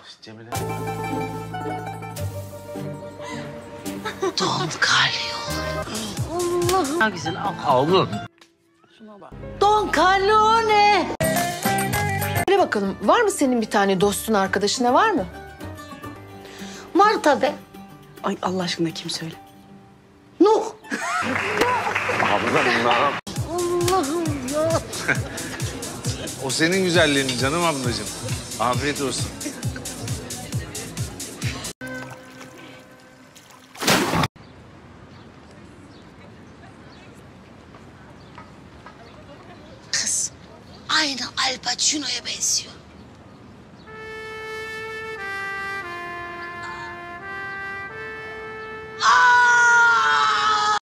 Cemile. Don Corleone. Allah'ım. Ne güzel al. Oğlum. Şuna bak. Don Corleone. Söyle bakalım, var mı senin bir tane dostun, arkadaşına var mı? Var tabii. Ay Allah aşkına kim söyle? Nuh. Abla bunlar. Allah'ım ya. O senin güzelliğin canım ablacığım. Afiyet olsun. Kız aynı Al Pacino'ya benziyor.